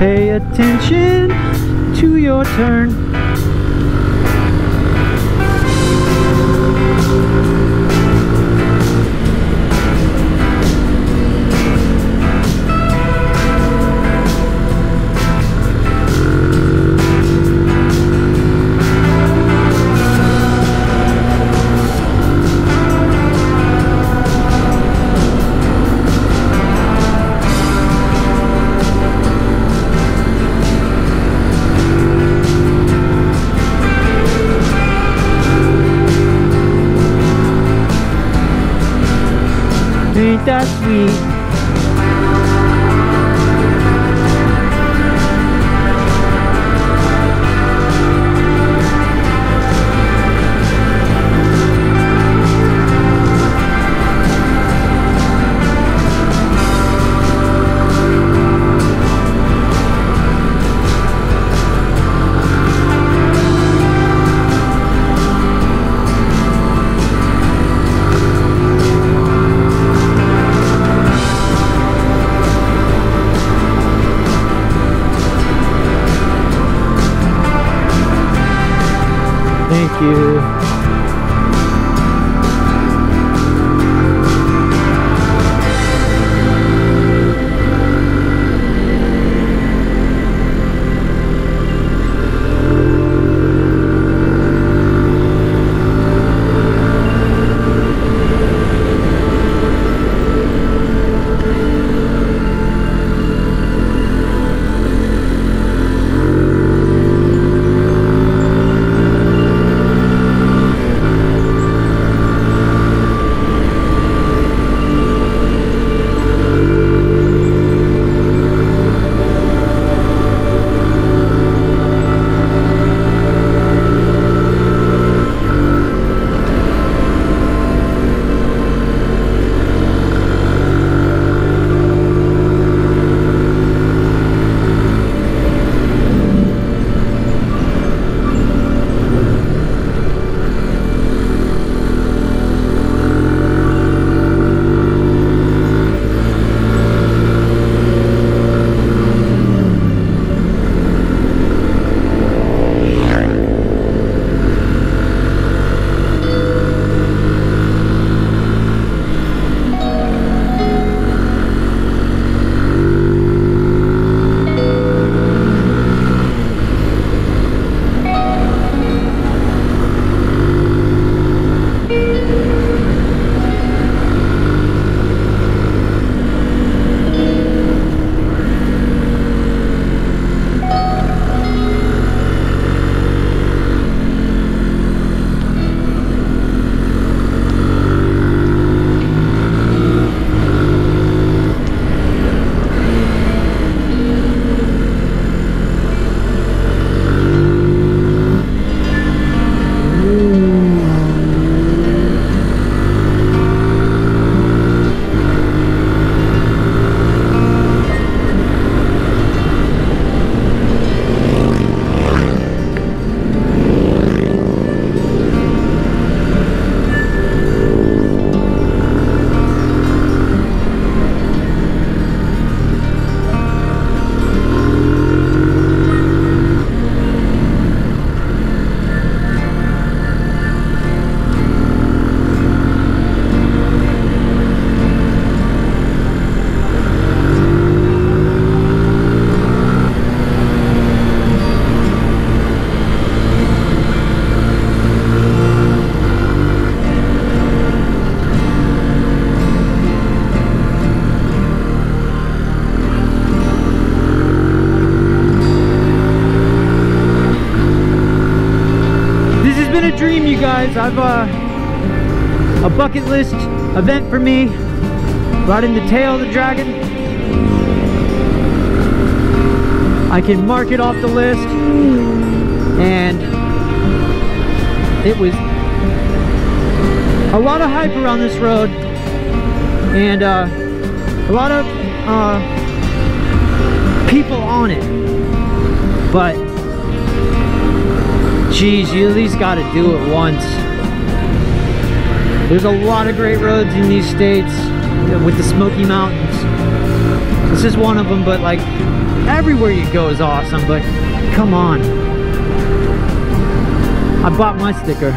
Pay attention to your turn. Ain't that sweet? Thank you. Dream, you guys. I've a bucket list event for me, riding the tail of the dragon. I can mark it off the list, and it was a lot of hype around this road, and a lot of people on it, but geez, you at least got to do it once. There's a lot of great roads in these states with the Smoky Mountains. This is one of them, but like everywhere you go is awesome, but come on. I bought my sticker.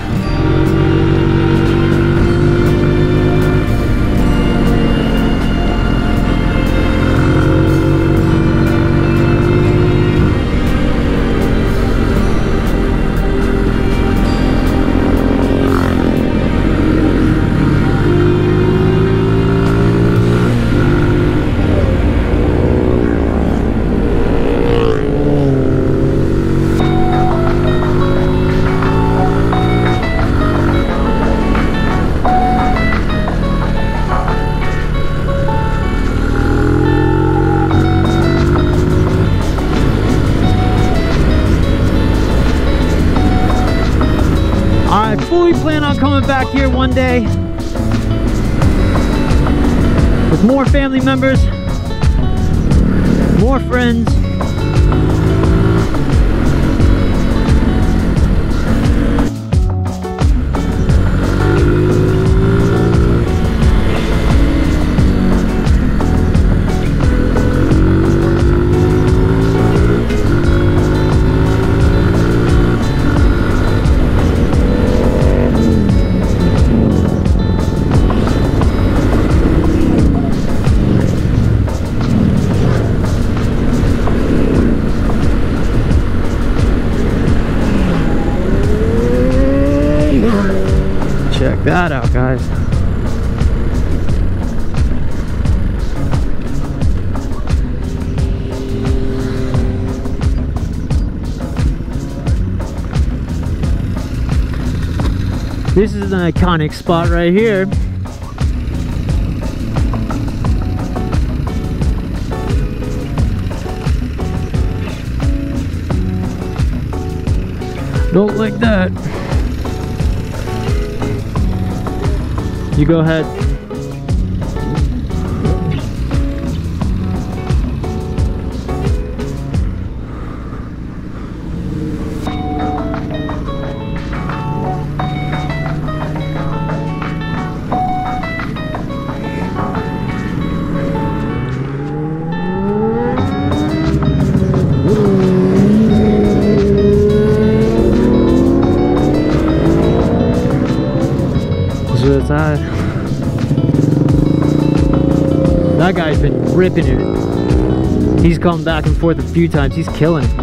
I fully plan on coming back here one day with more family members, more friends. Check that out, guys. This is an iconic spot right here. Don't like that. You go ahead. That guy's been ripping it. He's come back and forth a few times. He's killing it.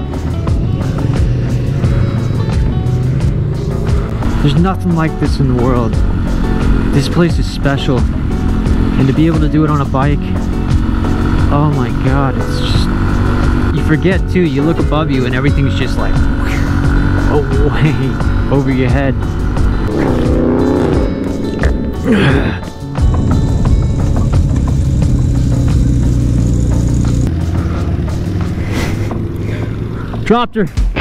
There's nothing like this in the world. This place is special. And to be able to do it on a bike, oh my god, it's just, you forget too, you look above you and everything's just like away over your head. Dropped her.